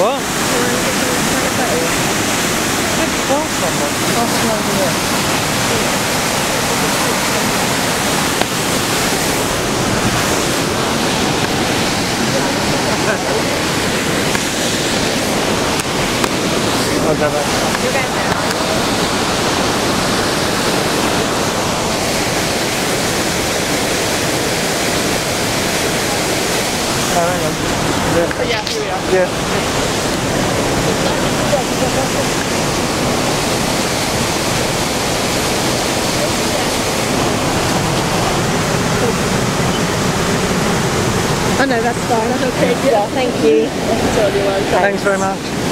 What? Ask someone. Ask someone over there. I'll go back. You're back now. Oh, hang on. Yeah. Oh, yeah, here we are. Yeah. Oh no, that's fine. That's okay. Yeah, thank you. That's totally well. Thanks very much.